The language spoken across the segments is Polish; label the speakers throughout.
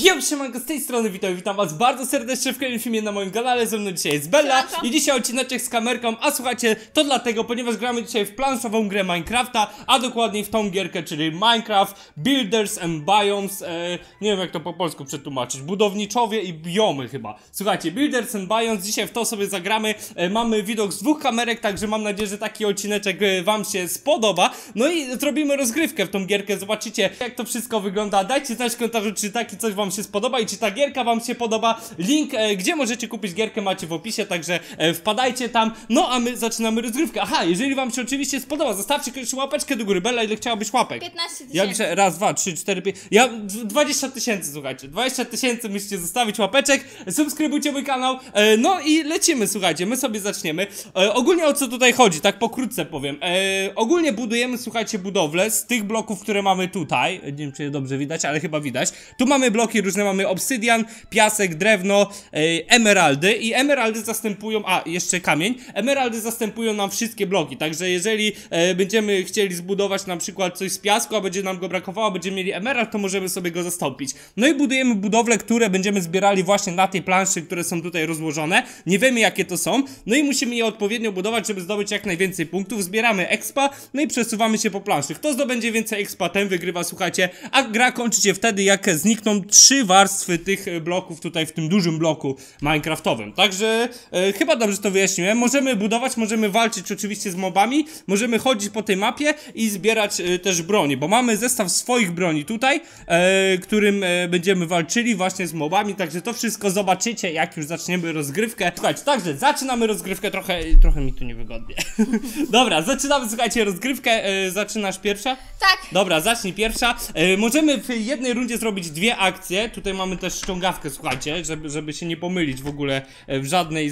Speaker 1: Siemanko, z tej strony witam was bardzo serdecznie w kolejnym filmie na moim kanale. Ze mną dzisiaj jest Bella i dzisiaj odcineczek z kamerką. A słuchajcie, to dlatego, ponieważ gramy dzisiaj w planszową grę Minecrafta, a dokładniej w tą gierkę, czyli Minecraft Builders and Biomes. Nie wiem jak to po polsku przetłumaczyć, budowniczowie i biomy chyba. Słuchajcie, Builders and Biomes, dzisiaj w to sobie zagramy. Mamy widok z dwóch kamerek, także mam nadzieję, że taki odcineczek wam się spodoba. No i zrobimy rozgrywkę w tą gierkę, zobaczycie jak to wszystko wygląda. Dajcie znać w komentarzu, czy taki coś wam się spodoba i czy ta gierka wam się podoba. Link, gdzie możecie kupić gierkę, macie w opisie, także wpadajcie tam. No a my zaczynamy rozgrywkę. Aha, jeżeli wam się oczywiście spodoba, zostawcie koniecznie łapeczkę do góry. Bella, ile chciałabyś łapek?
Speaker 2: 15 000.
Speaker 1: Ja piszę raz, 2, 3, 4, 5. Ja 20 000, słuchajcie. 20 000 musicie zostawić łapeczek. Subskrybujcie mój kanał. No i lecimy, słuchajcie. My sobie zaczniemy. Ogólnie o co tutaj chodzi, tak pokrótce powiem. Ogólnie budujemy, słuchajcie, budowlę z tych bloków, które mamy tutaj. Nie wiem, czy je dobrze widać, ale chyba widać. Tu mamy bloki różne, mamy obsydian, piasek, drewno, emeraldy i emeraldy zastępują, a jeszcze kamień, emeraldy zastępują nam wszystkie bloki, także jeżeli będziemy chcieli zbudować na przykład coś z piasku, a będzie nam go brakowało, będziemy mieli emerald, to możemy sobie go zastąpić. No i budujemy budowle, które będziemy zbierali właśnie na tej planszy, które są tutaj rozłożone, nie wiemy jakie to są, no i musimy je odpowiednio budować, żeby zdobyć jak najwięcej punktów, zbieramy expa, no i przesuwamy się po planszy. Kto zdobędzie więcej expa, ten wygrywa, słuchajcie, a gra kończy się wtedy, jak znikną 3 warstwy tych bloków tutaj w tym dużym bloku minecraftowym. Także chyba dobrze to wyjaśniłem. Możemy budować, możemy walczyć oczywiście z mobami, możemy chodzić po tej mapie i zbierać też broni, bo mamy zestaw swoich broni tutaj, którym będziemy walczyli właśnie z mobami, także to wszystko zobaczycie, jak już zaczniemy rozgrywkę. Słuchajcie, także zaczynamy rozgrywkę, trochę mi tu niewygodnie. Dobra, zaczynamy, słuchajcie, rozgrywkę. Zaczynasz pierwsza?
Speaker 2: Tak.
Speaker 1: Dobra, zacznij pierwsza. Możemy w jednej rundzie zrobić 2 akcje. Tutaj mamy też ściągawkę, słuchajcie, żeby się nie pomylić w ogóle w żadnej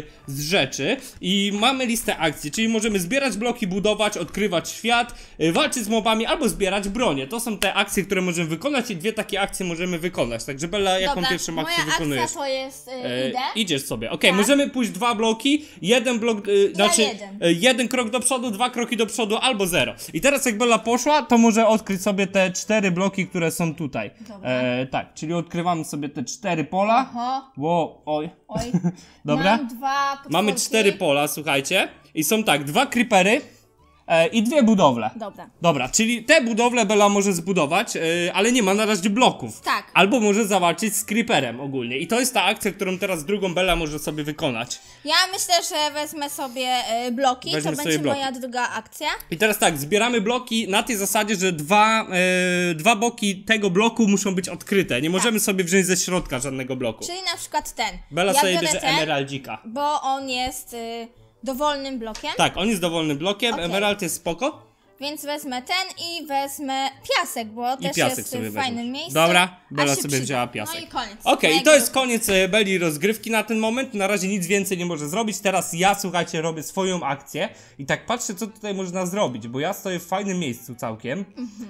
Speaker 1: z rzeczy. I mamy listę akcji, czyli możemy zbierać bloki, budować, odkrywać świat, walczyć z mobami albo zbierać bronię. To są te akcje, które możemy wykonać i 2 takie akcje możemy wykonać. Także Bella, jaką pierwszą akcję wykonujesz?
Speaker 2: Akcja to jest idę.
Speaker 1: Idziesz sobie, okej,
Speaker 2: Tak.
Speaker 1: możemy pójść 2 bloki, jeden blok, znaczy
Speaker 2: jeden.
Speaker 1: jeden krok do przodu, 2 kroki do przodu albo 0. I teraz jak Bella poszła, to może odkryć sobie te 4 bloki, które są tutaj. Tak, czyli odkrywamy sobie te 4 pola.
Speaker 2: Oho.
Speaker 1: Wow, oj.
Speaker 2: Oj.
Speaker 1: Dobra.
Speaker 2: Mam 2 potworki.
Speaker 1: Mamy 4 pola, słuchajcie. I są tak, 2 creepery i 2 budowle. Dobra, czyli te budowle Bella może zbudować, ale nie ma na razie bloków.
Speaker 2: Tak.
Speaker 1: Albo może zawalczyć z creeperem ogólnie. I to jest ta akcja, którą teraz drugą Bella może sobie wykonać.
Speaker 2: Ja myślę, że wezmę sobie bloki.
Speaker 1: Weźmy
Speaker 2: to
Speaker 1: sobie
Speaker 2: będzie
Speaker 1: bloki.
Speaker 2: moja druga akcja.
Speaker 1: I teraz tak, zbieramy bloki na tej zasadzie, że dwa boki tego bloku muszą być odkryte. Nie możemy sobie wziąć ze środka żadnego bloku.
Speaker 2: Czyli na przykład ten.
Speaker 1: Bella
Speaker 2: ja
Speaker 1: sobie
Speaker 2: biorę
Speaker 1: bierze
Speaker 2: ten,
Speaker 1: emeraldzika.
Speaker 2: bo on jest dowolnym blokiem.
Speaker 1: Tak, on jest dowolnym blokiem,
Speaker 2: Okej.
Speaker 1: emerald jest spoko.
Speaker 2: Więc wezmę ten i wezmę piasek, bo też
Speaker 1: piasek
Speaker 2: jest
Speaker 1: sobie
Speaker 2: w fajnym
Speaker 1: weźmiesz.
Speaker 2: miejscu.
Speaker 1: Dobra,
Speaker 2: a
Speaker 1: Bella
Speaker 2: się
Speaker 1: sobie
Speaker 2: przyda.
Speaker 1: wzięła piasek.
Speaker 2: No i koniec.
Speaker 1: Okej, i to jest koniec Belli rozgrywki na ten moment. Na razie nic więcej nie może zrobić. Teraz ja, słuchajcie, robię swoją akcję. I tak patrzę, co tutaj można zrobić, bo ja stoję w fajnym miejscu całkiem.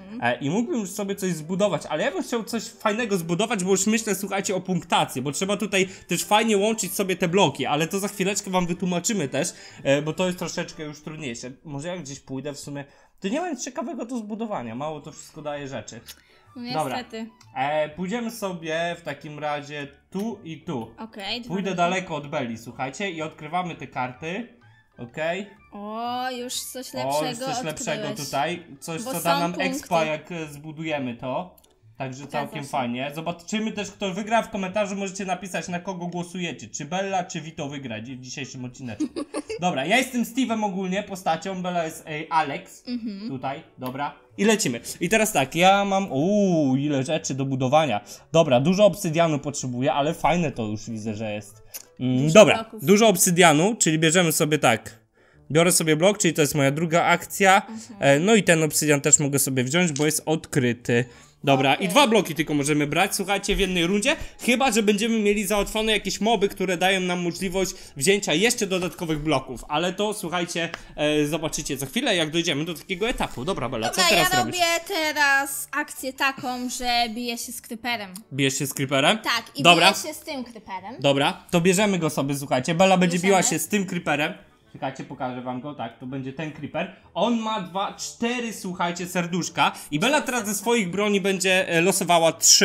Speaker 1: I mógłbym już sobie coś zbudować, ale ja bym chciał coś fajnego zbudować, bo już myślę, słuchajcie, o punktacji, bo trzeba tutaj też fajnie łączyć sobie te bloki, ale to za chwileczkę wam wytłumaczymy też, bo to jest troszeczkę już trudniejsze. Może jak gdzieś pójdę w sumie, to nie ma nic ciekawego do zbudowania, mało to wszystko daje rzeczy.
Speaker 2: No
Speaker 1: Dobra.
Speaker 2: niestety.
Speaker 1: Pójdziemy sobie w takim razie tu i tu.
Speaker 2: Okej.
Speaker 1: Pójdę daleko od Belli, słuchajcie, i odkrywamy te karty. Okej.
Speaker 2: O, już coś
Speaker 1: O,
Speaker 2: lepszego
Speaker 1: jest coś lepszego
Speaker 2: odkryłeś.
Speaker 1: tutaj. Coś,
Speaker 2: Bo
Speaker 1: co
Speaker 2: są
Speaker 1: da nam
Speaker 2: punkty.
Speaker 1: expa, jak zbudujemy to. Także całkiem
Speaker 2: się.
Speaker 1: fajnie. Zobaczymy też, kto wygra. W komentarzu możecie napisać, na kogo głosujecie. Czy Bella, czy Vito wygra w dzisiejszym odcineczku. Dobra, ja jestem Steve'em ogólnie, postacią. Bella jest Alex. Tutaj, dobra. I lecimy. I teraz tak, ja mam... ile rzeczy do budowania. Dobra, dużo obsydianu potrzebuję, ale fajne to już widzę, że jest. Dobra,
Speaker 2: bloków.
Speaker 1: dużo obsydianu, czyli bierzemy sobie tak. Biorę sobie blok, czyli to jest moja druga akcja. No i ten obsydian też mogę sobie wziąć, bo jest odkryty. Dobra, i 2 bloki tylko możemy brać, słuchajcie, w jednej rundzie. Chyba że będziemy mieli załatwione jakieś moby, które dają nam możliwość wzięcia jeszcze dodatkowych bloków. Ale to, słuchajcie, zobaczycie za chwilę, jak dojdziemy do takiego etapu. Dobra, Bella, co teraz
Speaker 2: ja
Speaker 1: robisz?
Speaker 2: robię teraz akcję taką, że biję się z creeperem.
Speaker 1: Bijesz się z creeperem?
Speaker 2: Tak, i
Speaker 1: Dobra.
Speaker 2: biję się z tym creeperem.
Speaker 1: Dobra, to bierzemy go sobie, słuchajcie. Bella będzie
Speaker 2: Bierzemy.
Speaker 1: biła się z tym creeperem. Czekajcie, pokażę wam go, tak, to będzie ten creeper. On ma 4, słuchajcie, serduszka. I Bella teraz ze swoich broni będzie losowała 3.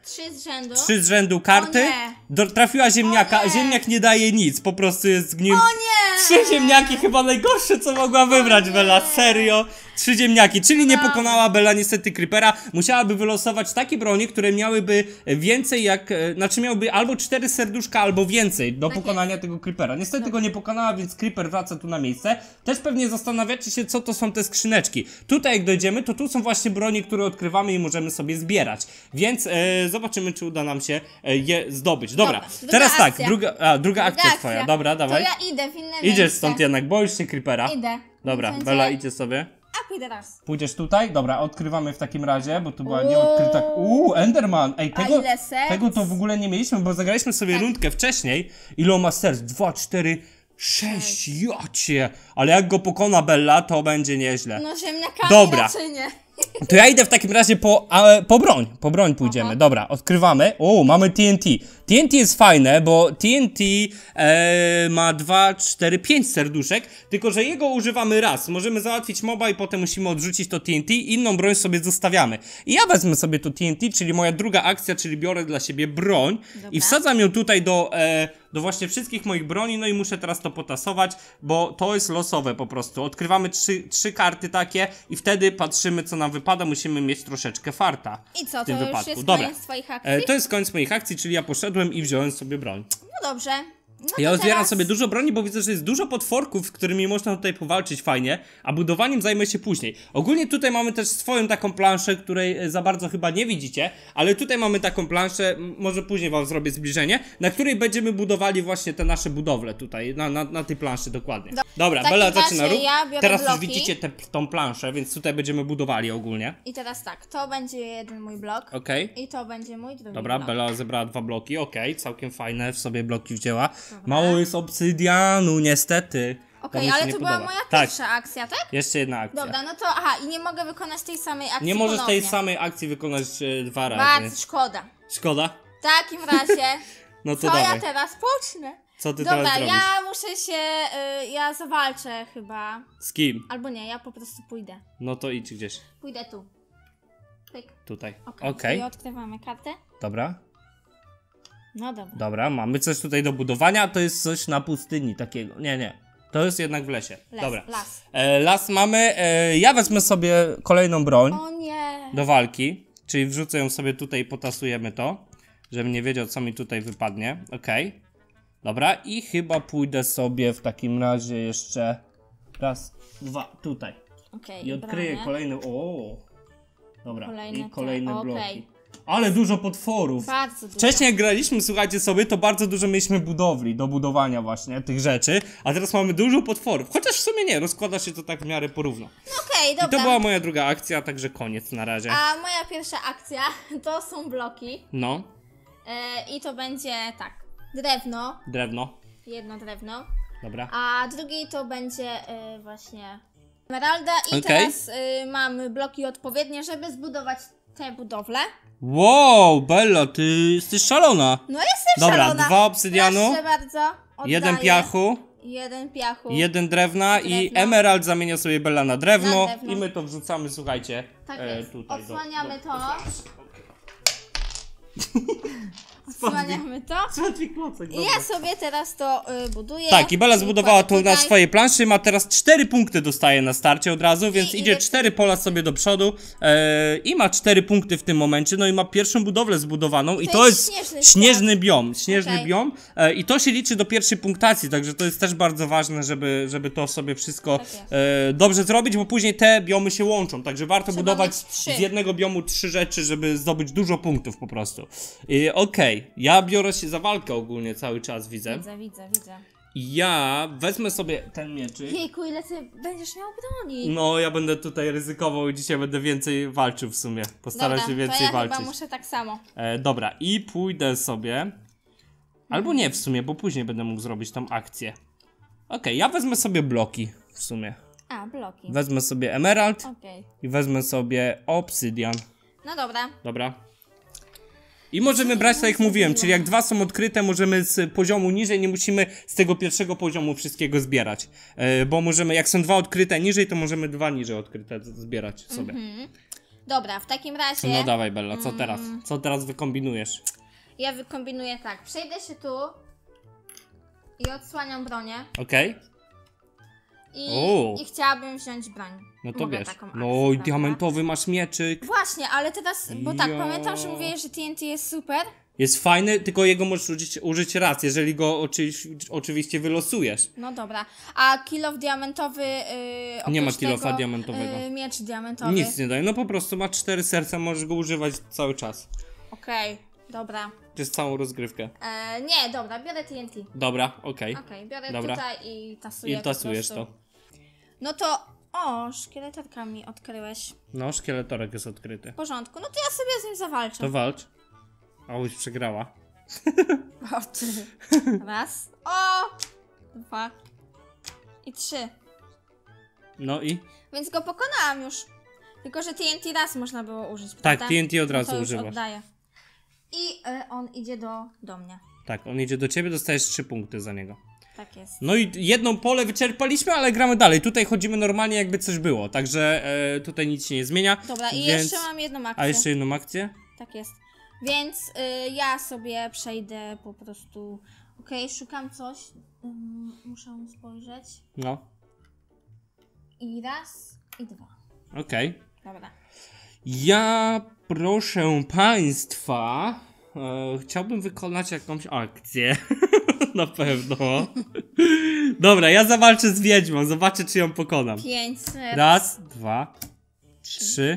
Speaker 2: 3 z rzędu.
Speaker 1: 3 z rzędu karty.
Speaker 2: O nie.
Speaker 1: Trafiła ziemniaka,
Speaker 2: O
Speaker 1: a
Speaker 2: nie.
Speaker 1: ziemniak nie daje nic, po prostu jest z nim.
Speaker 2: O nie!
Speaker 1: 3 ziemniaki, chyba najgorsze, co mogła wybrać Bella, serio. 3 ziemniaki, czyli nie pokonała Bella niestety Creepera. Musiałaby wylosować takie broni, które miałyby więcej jak, znaczy miałyby albo 4 serduszka, albo więcej do pokonania tego Creepera. Niestety go nie pokonała, więc Creeper wraca tu na miejsce. Też pewnie zastanawiacie się, co to są te skrzyneczki. Tutaj jak dojdziemy, to tu są właśnie broni, które odkrywamy i możemy sobie zbierać. Więc zobaczymy, czy uda nam się je zdobyć. Dobra, teraz tak, druga akcja twoja. Dobra, dawaj.
Speaker 2: To ja idę w inne
Speaker 1: Idziesz
Speaker 2: miejsce.
Speaker 1: stąd jednak, boisz się Creepera?
Speaker 2: Idę.
Speaker 1: Dobra,
Speaker 2: Będzie-
Speaker 1: Bella idzie sobie.
Speaker 2: A pójdę raz.
Speaker 1: Pójdziesz tutaj? Dobra, odkrywamy w takim razie, bo tu była nieodkryta... Enderman! Ej,
Speaker 2: ile serc?
Speaker 1: tego to w ogóle nie mieliśmy, bo zagraliśmy sobie rundkę wcześniej. Ile on ma serc? 2, 4, 6, jocie! Ale jak go pokona Bella, to będzie nieźle.
Speaker 2: No ziemniakami
Speaker 1: Dobra.
Speaker 2: raczej nie.
Speaker 1: To ja idę w takim razie po broń pójdziemy. Dobra, odkrywamy. Mamy TNT. TNT jest fajne, bo TNT ma 2, 4, 5 serduszek, tylko że jego używamy raz. Możemy załatwić moba i potem musimy odrzucić to TNT, inną broń sobie zostawiamy. I ja wezmę sobie to TNT, czyli moja druga akcja, czyli biorę dla siebie broń i wsadzam ją tutaj do właśnie wszystkich moich broni, no i muszę teraz to potasować, bo to jest losowe po prostu. Odkrywamy 3 karty takie i wtedy patrzymy, co nam wypada, musimy mieć troszeczkę farta.
Speaker 2: I co,
Speaker 1: w tym
Speaker 2: to już
Speaker 1: wypadku.
Speaker 2: jest
Speaker 1: Dobra.
Speaker 2: koniec twoich akcji?
Speaker 1: To jest koniec moich akcji, czyli ja poszedłem i wziąłem sobie broń.
Speaker 2: No dobrze. No
Speaker 1: Ja
Speaker 2: to
Speaker 1: otwieram
Speaker 2: teraz...
Speaker 1: sobie dużo broni, bo widzę, że jest dużo potworków, z którymi można tutaj powalczyć fajnie, a budowaniem zajmę się później. Ogólnie tutaj mamy też swoją taką planszę, której za bardzo chyba nie widzicie, ale tutaj mamy taką planszę, może później wam zrobię zbliżenie, na której będziemy budowali właśnie te nasze budowle tutaj, na tej planszy dokładnie. Dobra,
Speaker 2: w takim
Speaker 1: Bella
Speaker 2: razie
Speaker 1: zaczyna rób.
Speaker 2: ja biorę
Speaker 1: Teraz już
Speaker 2: bloki.
Speaker 1: widzicie tą planszę, więc tutaj będziemy budowali ogólnie.
Speaker 2: I teraz tak, to będzie jeden mój blok.
Speaker 1: Okej.
Speaker 2: I to będzie mój drugi
Speaker 1: Dobra,
Speaker 2: blok.
Speaker 1: Bella zebrała 2 bloki, całkiem fajne, w sobie bloki wzięła. Mało jest obsydianu, niestety. To mi się
Speaker 2: ale
Speaker 1: nie
Speaker 2: to była
Speaker 1: podoba.
Speaker 2: moja
Speaker 1: Tak,
Speaker 2: pierwsza akcja, tak?
Speaker 1: jeszcze jedna akcja.
Speaker 2: Dobra, no to i nie mogę wykonać tej samej akcji
Speaker 1: Nie możesz tej
Speaker 2: ponownie.
Speaker 1: samej akcji wykonać 2 razy.
Speaker 2: Bardzo szkoda.
Speaker 1: Szkoda?
Speaker 2: W takim razie,
Speaker 1: No to
Speaker 2: co
Speaker 1: dawaj.
Speaker 2: ja teraz pocznę?
Speaker 1: Co ty
Speaker 2: Dobra,
Speaker 1: teraz zrobisz?
Speaker 2: ja muszę się, ja zawalczę chyba.
Speaker 1: Z kim?
Speaker 2: Albo nie, ja po prostu pójdę.
Speaker 1: No to idź gdzieś.
Speaker 2: Pójdę tu. Pyk.
Speaker 1: Tutaj.
Speaker 2: Okej.
Speaker 1: Okej.
Speaker 2: I odkrywamy kartę.
Speaker 1: Dobra.
Speaker 2: No dobra.
Speaker 1: Dobra, mamy coś tutaj do budowania. To jest coś na pustyni takiego. Nie. To jest jednak w lesie.
Speaker 2: Les,
Speaker 1: Dobra.
Speaker 2: las.
Speaker 1: Las mamy. Ja wezmę sobie kolejną broń
Speaker 2: O nie.
Speaker 1: do walki. Czyli wrzucę ją sobie tutaj i potasujemy to. Żebym nie wiedział, co mi tutaj wypadnie. Okej. Dobra, i chyba pójdę sobie w takim razie jeszcze raz, 2, tutaj.
Speaker 2: Okej,
Speaker 1: I odkryję
Speaker 2: bronię.
Speaker 1: kolejny. Dobra,
Speaker 2: Kolejne
Speaker 1: i kolejne
Speaker 2: te,
Speaker 1: bloki.
Speaker 2: okej.
Speaker 1: Ale dużo potworów.
Speaker 2: Bardzo dużo.
Speaker 1: Wcześniej jak graliśmy, słuchajcie sobie, to bardzo dużo mieliśmy budowli do budowania właśnie tych rzeczy, a teraz mamy dużo potworów. Chociaż w sumie nie, rozkłada się to tak w miarę porówno.
Speaker 2: Okej,
Speaker 1: I
Speaker 2: dobra.
Speaker 1: to była moja druga akcja, także koniec na razie.
Speaker 2: A moja pierwsza akcja to są bloki.
Speaker 1: No,
Speaker 2: I to będzie tak. Drewno.
Speaker 1: drewno.
Speaker 2: Jedno drewno.
Speaker 1: Dobra.
Speaker 2: A drugi to będzie właśnie emeralda. I
Speaker 1: Okej.
Speaker 2: teraz mamy bloki odpowiednie, żeby zbudować te budowle.
Speaker 1: Wow, Bella, ty jesteś szalona.
Speaker 2: No jestem
Speaker 1: Dobra,
Speaker 2: szalona.
Speaker 1: 2 obsydianu,
Speaker 2: Proszę bardzo. Oddaję.
Speaker 1: 1 piachu,
Speaker 2: Jeden piachu.
Speaker 1: 1 drewna i
Speaker 2: Drewno.
Speaker 1: emerald zamienia sobie Bella na drewno,
Speaker 2: Na drewno.
Speaker 1: i my to wrzucamy, słuchajcie,
Speaker 2: Tak jest.
Speaker 1: tutaj.
Speaker 2: Odsłaniamy to.
Speaker 1: planszy.
Speaker 2: Odsłaniamy to.
Speaker 1: Spadł klocek,
Speaker 2: I ja sobie teraz to buduję.
Speaker 1: Tak, i Bella zbudowała to
Speaker 2: kładę
Speaker 1: na
Speaker 2: tutaj.
Speaker 1: swojej planszy, ma teraz 4 punkty dostaje na starcie od razu, więc
Speaker 2: I
Speaker 1: idzie
Speaker 2: idę
Speaker 1: 4 pola sobie do przodu i ma 4 punkty w tym momencie, no i ma pierwszą budowlę zbudowaną i to jest śnieżny biom,
Speaker 2: Okej.
Speaker 1: biom i to się liczy do pierwszej punktacji, także to jest też bardzo ważne, żeby to sobie wszystko
Speaker 2: Tak jest.
Speaker 1: dobrze zrobić, bo później te biomy się łączą, także warto
Speaker 2: Trzeba
Speaker 1: budować
Speaker 2: mieć 3.
Speaker 1: z jednego biomu 3 rzeczy, żeby zdobyć dużo punktów po prostu. Okej, ja biorę się za walkę ogólnie cały czas, widzę.
Speaker 2: Widzę.
Speaker 1: Ja wezmę sobie ten mieczyk.
Speaker 2: Jejku, ile ty będziesz miał broni?
Speaker 1: No, ja będę tutaj ryzykował i dzisiaj będę więcej walczył w sumie. Postaram
Speaker 2: Dobra,
Speaker 1: się
Speaker 2: to
Speaker 1: więcej
Speaker 2: ja
Speaker 1: walczyć.
Speaker 2: chyba muszę tak samo.
Speaker 1: Dobra, i pójdę sobie. Albo nie w sumie, bo później będę mógł zrobić tą akcję. Okej, ja wezmę sobie bloki w sumie.
Speaker 2: A, bloki.
Speaker 1: Wezmę sobie emerald
Speaker 2: Okej.
Speaker 1: i wezmę sobie obsydian.
Speaker 2: No dobra.
Speaker 1: Dobra. I możemy brać, tak jak mówiłem, czyli jak 2 są odkryte, możemy z poziomu niżej, nie musimy z tego pierwszego poziomu wszystkiego zbierać. Bo możemy, jak są 2 odkryte niżej, to możemy 2 niżej odkryte zbierać sobie.
Speaker 2: Dobra, w takim razie...
Speaker 1: No dawaj, Bella, co teraz? Co teraz wykombinujesz?
Speaker 2: Ja wykombinuję tak. Przejdę się tu i odsłaniam bronię.
Speaker 1: Okej? O.
Speaker 2: I chciałabym wziąć broń.
Speaker 1: No to
Speaker 2: Mogę
Speaker 1: wiesz.
Speaker 2: taką akcję,
Speaker 1: No i
Speaker 2: prawda?
Speaker 1: diamentowy masz mieczyk.
Speaker 2: Właśnie, ale teraz, bo tak,
Speaker 1: Jo.
Speaker 2: pamiętam, że mówiłeś, że TNT jest super.
Speaker 1: Jest fajny, tylko jego możesz użyć raz, jeżeli go oczywiście wylosujesz.
Speaker 2: No dobra. A kilof diamentowy...
Speaker 1: Nie ma
Speaker 2: oprócz
Speaker 1: kilofa
Speaker 2: tego,
Speaker 1: diamentowego.
Speaker 2: miecz diamentowy.
Speaker 1: Nic nie daje, no po prostu ma 4 serca, możesz go używać cały czas.
Speaker 2: Okej, dobra.
Speaker 1: Przez całą rozgrywkę.
Speaker 2: Nie, dobra, biorę TNT.
Speaker 1: Dobra, okej.
Speaker 2: Okej, biorę
Speaker 1: Dobra.
Speaker 2: tutaj i tasuję
Speaker 1: I tasujesz
Speaker 2: po
Speaker 1: to.
Speaker 2: prostu. No to... O, szkieleterka mi odkryłeś.
Speaker 1: No, szkieletorek jest odkryty.
Speaker 2: W porządku, no to ja sobie z nim zawalczę.
Speaker 1: To walcz. A już przegrała.
Speaker 2: O, ty. Raz. O! 2. I 3.
Speaker 1: No i?
Speaker 2: Więc go pokonałam już. Tylko, że TNT raz można było użyć,
Speaker 1: Tak,
Speaker 2: prawda?
Speaker 1: TNT od razu
Speaker 2: to już
Speaker 1: używasz.
Speaker 2: oddaję. I on idzie do mnie.
Speaker 1: Tak, on idzie do ciebie, dostajesz 3 punkty za niego.
Speaker 2: Tak jest.
Speaker 1: No i jedną pole wyczerpaliśmy, ale gramy dalej. Tutaj chodzimy normalnie, jakby coś było. Także tutaj nic się nie zmienia.
Speaker 2: Dobra, i
Speaker 1: więc...
Speaker 2: jeszcze mam jedną akcję.
Speaker 1: A jeszcze jedną akcję?
Speaker 2: Tak jest. Więc ja sobie przejdę po prostu... Okej, szukam coś. Muszę spojrzeć.
Speaker 1: No,
Speaker 2: I raz, i 2.
Speaker 1: okej.
Speaker 2: Dobra.
Speaker 1: Ja, proszę państwa, chciałbym wykonać jakąś akcję. Na pewno. Dobra, ja zawalczę z wiedźmą, zobaczę, czy ją pokonam.
Speaker 2: 5 serc.
Speaker 1: Raz, 2, 3,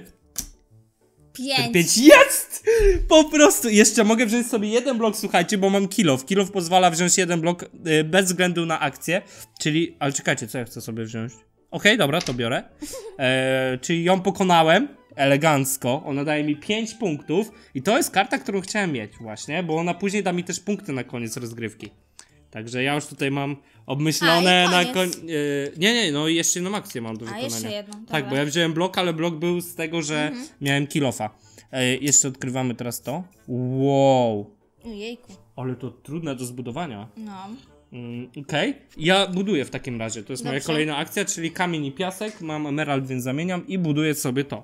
Speaker 2: 5.
Speaker 1: 5. Jest! Po prostu. Jeszcze mogę wziąć sobie jeden blok, słuchajcie, bo mam kilof. Kilof pozwala wziąć jeden blok bez względu na akcję. Czyli, ale czekajcie, co ja chcę sobie wziąć? Okej, dobra, to biorę. Czyli ją pokonałem elegancko. Ona daje mi 5 punktów. I to jest karta, którą chciałem mieć właśnie, bo ona później da mi też punkty na koniec rozgrywki. Także ja już tutaj mam obmyślone
Speaker 2: A, i
Speaker 1: na
Speaker 2: koniec.
Speaker 1: Nie, no i jeszcze jedną akcję mam do
Speaker 2: A,
Speaker 1: wykonania.
Speaker 2: jeszcze jedną,
Speaker 1: Tak,
Speaker 2: dobra.
Speaker 1: bo ja wziąłem blok, ale blok był z tego, że miałem kilofa. Jeszcze odkrywamy teraz to. Wow,
Speaker 2: Ojejku.
Speaker 1: ale to trudne do zbudowania.
Speaker 2: No.
Speaker 1: Okej, ja buduję w takim razie. To jest moja
Speaker 2: Dobrze.
Speaker 1: kolejna akcja, czyli kamień i piasek. Mam emerald, więc zamieniam i buduję sobie to.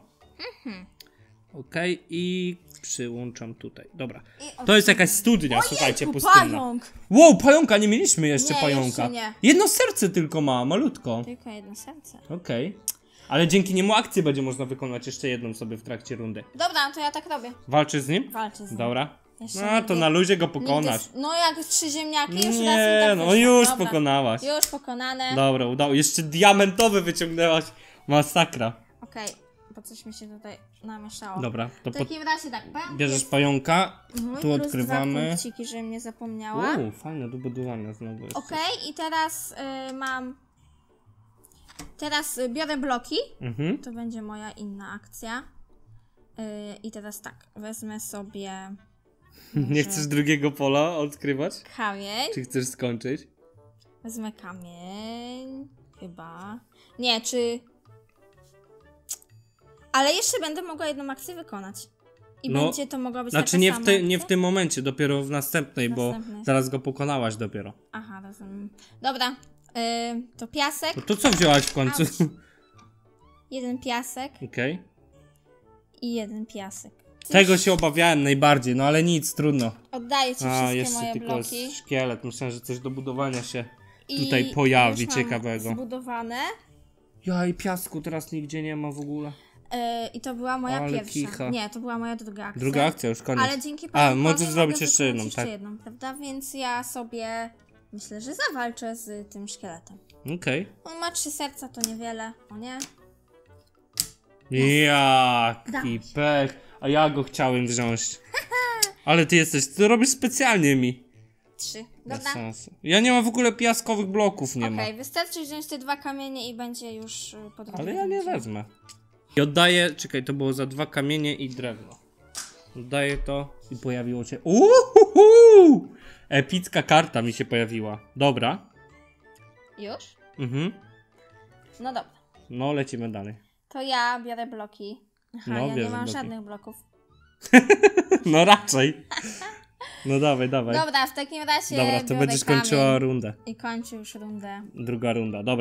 Speaker 1: Okej, i przyłączam tutaj. Dobra. To jest jakaś studnia, słuchajcie,
Speaker 2: Ojejku,
Speaker 1: pustynna.
Speaker 2: pająk!
Speaker 1: Wow, pająka, nie mieliśmy jeszcze
Speaker 2: Nie,
Speaker 1: pająka.
Speaker 2: jeszcze nie.
Speaker 1: Jedno serce tylko ma, malutko.
Speaker 2: Tylko jedno serce.
Speaker 1: Okej. Ale dzięki niemu akcję będzie można wykonać jeszcze jedną sobie w trakcie rundy.
Speaker 2: Dobra, to ja tak robię.
Speaker 1: Walczysz z nim?
Speaker 2: Walczę z nim.
Speaker 1: Dobra.
Speaker 2: Jeszcze
Speaker 1: No to
Speaker 2: nigdy-
Speaker 1: na luzie go pokonasz.
Speaker 2: No jak 3 ziemniaki, już raz mi
Speaker 1: Nie,
Speaker 2: tak
Speaker 1: no
Speaker 2: wyszło.
Speaker 1: już
Speaker 2: Dobra.
Speaker 1: pokonałaś.
Speaker 2: Już pokonane.
Speaker 1: Dobra, udało. Jeszcze diamentowy wyciągnęłaś. Masakra.
Speaker 2: Okej, bo coś mi się tutaj namieszało.
Speaker 1: Dobra, to
Speaker 2: W takim razie tak, pająk
Speaker 1: bierzesz
Speaker 2: jest
Speaker 1: pająka.
Speaker 2: mój,
Speaker 1: Tu
Speaker 2: plus
Speaker 1: odkrywamy.
Speaker 2: 2 punkciki, żebym nie zapomniała.
Speaker 1: Fajne do budowania znowu jest.
Speaker 2: Okej, i teraz mam... Teraz biorę bloki.
Speaker 1: Mhm.
Speaker 2: To będzie moja inna akcja. I teraz tak, wezmę sobie
Speaker 1: Nie chcesz drugiego pola odkrywać?
Speaker 2: kamień.
Speaker 1: Czy chcesz skończyć?
Speaker 2: Wezmę kamień. Chyba. Nie, czy... Ale jeszcze będę mogła jedną akcję wykonać. I
Speaker 1: No,
Speaker 2: będzie to mogła być
Speaker 1: Znaczy
Speaker 2: taka sama
Speaker 1: nie w
Speaker 2: akcja?
Speaker 1: tym momencie, dopiero w następnej, bo
Speaker 2: Następnej.
Speaker 1: zaraz go pokonałaś dopiero.
Speaker 2: Aha, rozumiem. Dobra, to piasek.
Speaker 1: No to co wzięłaś w końcu?
Speaker 2: Auć. Jeden piasek
Speaker 1: Okej.
Speaker 2: i jeden piasek.
Speaker 1: Tego się obawiałem najbardziej, no ale nic, trudno.
Speaker 2: Oddaję ci
Speaker 1: A,
Speaker 2: wszystkie
Speaker 1: jeszcze
Speaker 2: moje
Speaker 1: tylko
Speaker 2: bloki.
Speaker 1: jest szkielet. Myślałem, że coś do budowania się
Speaker 2: I
Speaker 1: tutaj pojawi
Speaker 2: już mam
Speaker 1: ciekawego.
Speaker 2: zbudowane.
Speaker 1: Ja i piasku teraz nigdzie nie ma w ogóle.
Speaker 2: I to była moja
Speaker 1: Ale
Speaker 2: pierwsza.
Speaker 1: kicha.
Speaker 2: Nie, to była moja druga akcja.
Speaker 1: Druga akcja, już koniec.
Speaker 2: Ale dzięki
Speaker 1: A,
Speaker 2: pająkowi
Speaker 1: możesz zrobić
Speaker 2: mogę
Speaker 1: jeszcze
Speaker 2: wykonać
Speaker 1: jedną,
Speaker 2: jeszcze
Speaker 1: tak?
Speaker 2: jedną, prawda? Więc ja sobie myślę, że zawalczę z tym szkieletem.
Speaker 1: Okej.
Speaker 2: On ma 3 serca, to niewiele. O nie?
Speaker 1: Jaki pech. A ja go chciałem wziąć. Ale ty robisz specjalnie mi.
Speaker 2: 3.
Speaker 1: Bez
Speaker 2: Dobra.
Speaker 1: sensu. Ja nie mam w ogóle piaskowych bloków, nie
Speaker 2: Okej,
Speaker 1: ma.
Speaker 2: wystarczy wziąć te 2 kamienie i będzie już podwójnie.
Speaker 1: Ale ja nie wezmę. I oddaję, czekaj, to było za 2 kamienie i drewno. Oddaję to i pojawiło się... Uhuhu! Epicka karta mi się pojawiła. Dobra.
Speaker 2: Już?
Speaker 1: Mhm.
Speaker 2: No dobra.
Speaker 1: No, lecimy dalej.
Speaker 2: To ja biorę bloki. Aha,
Speaker 1: No,
Speaker 2: ja nie
Speaker 1: bierz
Speaker 2: mam
Speaker 1: bloki.
Speaker 2: żadnych bloków.
Speaker 1: No raczej. No dawaj.
Speaker 2: Dobra, w takim razie
Speaker 1: Dobra, to
Speaker 2: biorę
Speaker 1: będziesz
Speaker 2: kamień
Speaker 1: kończyła rundę.
Speaker 2: i kończę już rundę.
Speaker 1: Druga runda, dobra.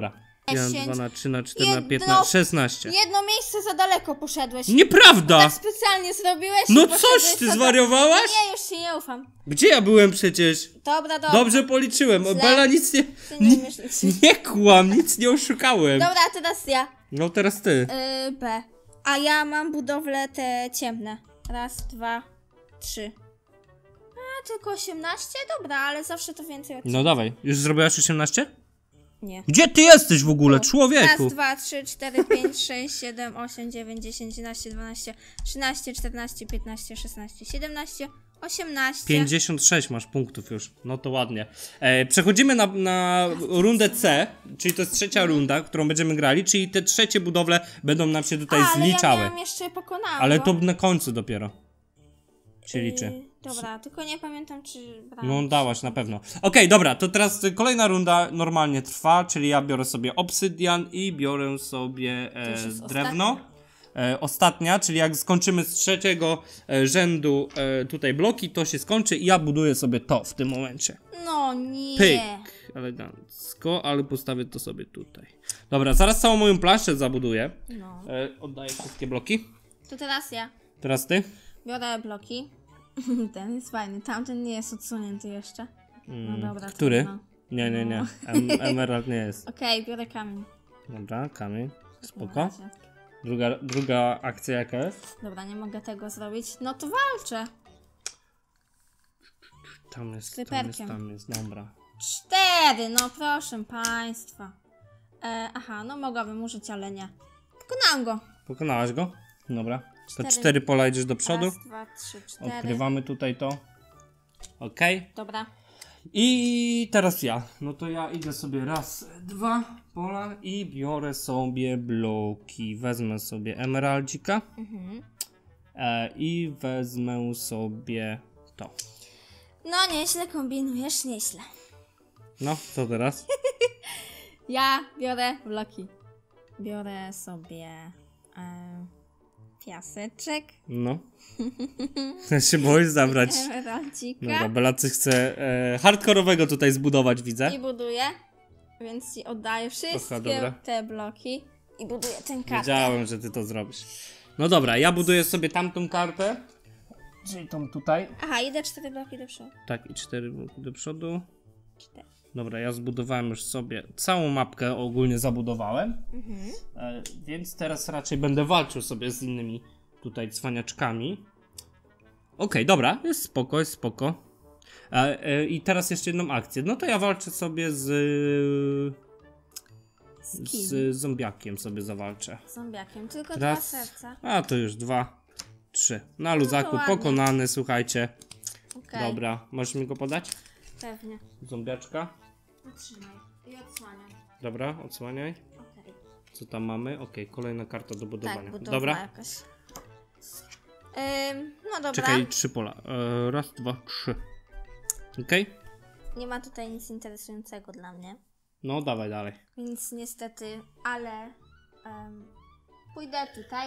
Speaker 1: 1,
Speaker 2: 10.
Speaker 1: 2 na 3 na 4 na
Speaker 2: Jedno-
Speaker 1: 15, 16.
Speaker 2: Jedno miejsce za daleko poszedłeś.
Speaker 1: Nieprawda!
Speaker 2: Tak specjalnie zrobiłeś.
Speaker 1: No
Speaker 2: i
Speaker 1: coś,
Speaker 2: poszedłeś
Speaker 1: ty
Speaker 2: za
Speaker 1: zwariowałaś?
Speaker 2: Nie, już ci nie ufam.
Speaker 1: Gdzie ja byłem przecież?
Speaker 2: Dobra.
Speaker 1: Dobrze policzyłem,
Speaker 2: Źle.
Speaker 1: Bela nic nie...
Speaker 2: Ty nie myślisz.
Speaker 1: Nie kłam, nic nie oszukałem.
Speaker 2: Dobra, teraz ja.
Speaker 1: No teraz ty.
Speaker 2: B. A ja mam budowle te ciemne. 1, 2, 3. A, tylko 18? Dobra, ale zawsze to więcej od
Speaker 1: No dawaj, już zrobiłaś 18?
Speaker 2: Nie.
Speaker 1: Gdzie ty jesteś w ogóle, człowieku?
Speaker 2: 1, 2, 3, 4, 5, 6, 7, 8, 9, 10, 11, 12, 13, 14, 15, 16, 17, 18.
Speaker 1: 56 masz punktów już, no to ładnie. Przechodzimy na rundę C, czyli to jest trzecia runda, którą będziemy grali, czyli te trzecie budowle będą nam się tutaj
Speaker 2: ale
Speaker 1: zliczały.
Speaker 2: ja miałam jeszcze pokonałam
Speaker 1: Ale
Speaker 2: go.
Speaker 1: to na końcu dopiero się liczy.
Speaker 2: Dobra, tylko nie pamiętam, czy brałam.
Speaker 1: No dałaś na pewno. Okej, dobra, to teraz kolejna runda normalnie trwa, czyli ja biorę sobie obsydian i biorę sobie
Speaker 2: To już jest
Speaker 1: drewno. Ostatnia, czyli jak skończymy z trzeciego rzędu tutaj bloki, to się skończy i ja buduję sobie to w tym momencie.
Speaker 2: No nie.
Speaker 1: Pyk, elegancko, ale postawię to sobie tutaj. Dobra, zaraz całą moją planszę zabuduję.
Speaker 2: No.
Speaker 1: Oddaję wszystkie bloki.
Speaker 2: To teraz ja.
Speaker 1: Teraz ty?
Speaker 2: Biorę bloki. Ten jest fajny, tamten nie jest odsunięty jeszcze. No dobra.
Speaker 1: Który?
Speaker 2: trudno.
Speaker 1: Nie. Emerald nie jest.
Speaker 2: Okej, biorę kamień.
Speaker 1: Dobra, kamień.
Speaker 2: Na
Speaker 1: Spoko.
Speaker 2: razie.
Speaker 1: Druga akcja jaka jest?
Speaker 2: Dobra, nie mogę tego zrobić. No to walczę.
Speaker 1: Tam jest,
Speaker 2: Kryperkiem.
Speaker 1: dobra.
Speaker 2: 4, no proszę państwa. Aha, no mogłabym użyć, ale nie. Pokonałam go.
Speaker 1: Pokonałaś go? Dobra. To
Speaker 2: 4.
Speaker 1: 4 pola idziesz do przodu.
Speaker 2: 1, 2, 3, 4.
Speaker 1: Odkrywamy tutaj to. Okej.
Speaker 2: Dobra.
Speaker 1: I teraz ja. No to ja idę sobie raz, 2 pola i biorę sobie bloki. Wezmę sobie emeraldzika. I wezmę sobie to.
Speaker 2: No nieźle kombinujesz, nieźle.
Speaker 1: No, co teraz?
Speaker 2: Ja biorę bloki. Biorę sobie piaseczek.
Speaker 1: No. Ja się boisz zabrać.
Speaker 2: Emeraldzika.
Speaker 1: Dobra, Belacy chce hardkorowego tutaj zbudować, widzę.
Speaker 2: I buduję. Więc ci oddaję wszystkie
Speaker 1: dobra.
Speaker 2: te bloki. I buduję ten kartę.
Speaker 1: Wiedziałem, że ty to zrobisz. No dobra, ja buduję sobie tamtą kartę. Czyli tą tutaj.
Speaker 2: Aha, idę 4 bloki do przodu.
Speaker 1: Tak, i 4 bloki do przodu.
Speaker 2: 4.
Speaker 1: Dobra, ja zbudowałem już sobie całą mapkę, ogólnie zabudowałem. Więc teraz raczej będę walczył sobie z innymi tutaj cwaniaczkami. Okej, dobra, jest spoko, jest spoko. I teraz jeszcze jedną akcję. No to ja walczę sobie z zombiakiem sobie zawalczę.
Speaker 2: Zombiakiem, tylko
Speaker 1: Raz.
Speaker 2: 2 serca.
Speaker 1: A to już 2, 3. Na luzaku,
Speaker 2: ładnie.
Speaker 1: pokonany, słuchajcie.
Speaker 2: Okej,
Speaker 1: Dobra, możesz mi go podać?
Speaker 2: pewnie.
Speaker 1: Zombiaczka.
Speaker 2: Utrzymaj i odsłaniaj.
Speaker 1: Dobra, odsłaniaj.
Speaker 2: Okej.
Speaker 1: Co tam mamy? Okej, kolejna karta do budowania.
Speaker 2: Tak, budowla
Speaker 1: Dobra,
Speaker 2: jakaś. No dobra.
Speaker 1: czekaj, 3 pola. Raz, 2, 3. Okej?
Speaker 2: Nie ma tutaj nic interesującego dla mnie.
Speaker 1: No, dawaj dalej.
Speaker 2: Więc niestety, ale pójdę tutaj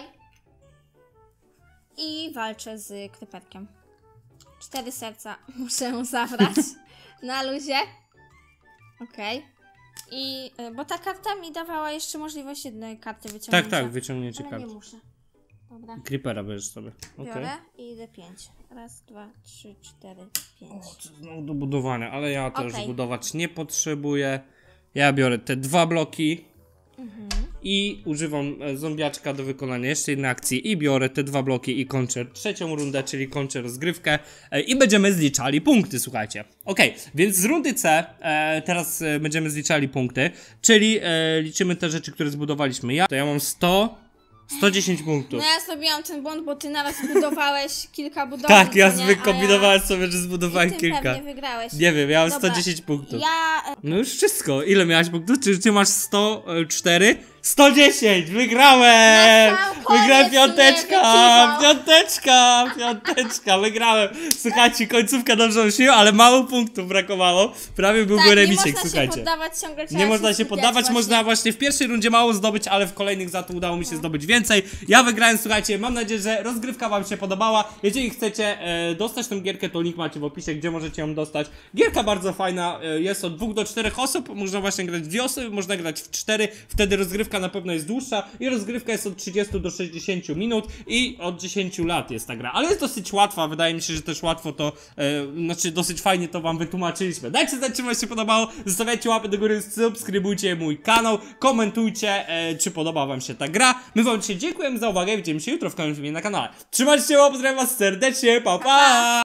Speaker 2: i walczę z kryperkiem. 4 serca muszę zabrać na luzie. Okej. I bo ta karta mi dawała jeszcze możliwość jednej karty wyciągnięcia.
Speaker 1: Tak, wyciągnięcie
Speaker 2: Ale
Speaker 1: karty.
Speaker 2: nie muszę. Dobra.
Speaker 1: Creepera bierzesz sobie. Okej.
Speaker 2: Biorę i idę 5. 1, 2, 3, 4, 5.
Speaker 1: Znowu do budowania, ale ja to już
Speaker 2: Okej.
Speaker 1: budować nie potrzebuję. Ja biorę te 2 bloki i używam zombiaczka do wykonania jeszcze jednej akcji i biorę te 2 bloki i kończę trzecią rundę, czyli kończę rozgrywkę i będziemy zliczali punkty, słuchajcie. Okej, więc z rundy C teraz będziemy zliczali punkty, czyli liczymy te rzeczy, które zbudowaliśmy. Ja mam 110 punktów.
Speaker 2: No ja zrobiłam ten błąd, bo ty naraz budowałeś kilka budowli.
Speaker 1: Tak, ja
Speaker 2: co nie?
Speaker 1: wykombinowałem sobie, że
Speaker 2: I
Speaker 1: zbudowałem
Speaker 2: ty
Speaker 1: kilka.
Speaker 2: pewnie wygrałeś.
Speaker 1: Nie wiem, ja mam
Speaker 2: Dobra,
Speaker 1: 110 punktów.
Speaker 2: Ja
Speaker 1: No już wszystko. Ile miałaś punktów? Czy ty masz 104? 110! Wygrałem!
Speaker 2: Na sam koniec
Speaker 1: Wygrałem
Speaker 2: mnie
Speaker 1: piąteczka!
Speaker 2: wykiwał.
Speaker 1: Piąteczka! Wygrałem! Słuchajcie, końcówka dobrze ośmiła, ale mało punktów brakowało. Prawie byłby
Speaker 2: Tak,
Speaker 1: remisiek,
Speaker 2: nie można się
Speaker 1: słuchajcie.
Speaker 2: poddawać, ciągle trzeba
Speaker 1: Nie można się
Speaker 2: skupiać
Speaker 1: poddawać,
Speaker 2: właśnie.
Speaker 1: można właśnie w pierwszej rundzie mało zdobyć, ale w kolejnych za to udało mi się zdobyć więcej. Ja wygrałem, słuchajcie, mam nadzieję, że rozgrywka wam się podobała. Jeżeli chcecie dostać tę gierkę, to link macie w opisie, gdzie możecie ją dostać. Gierka bardzo fajna, jest od 2 do 4 osób, można właśnie grać w 2 osoby, można grać w 4, wtedy rozgrywka na pewno jest dłuższa i rozgrywka jest od 30 do 60 minut i od 10 lat jest ta gra, ale jest dosyć łatwa, wydaje mi się, że też łatwo to, znaczy dosyć fajnie to wam wytłumaczyliśmy. Dajcie znać, czy wam się podobało, zostawiajcie łapy do góry, subskrybujcie mój kanał, komentujcie, czy podoba wam się ta gra. My wam dzisiaj dziękujemy za uwagę i widzimy się jutro w kolejnym filmie na kanale. Trzymajcie się, pozdrawiam was serdecznie, pa pa!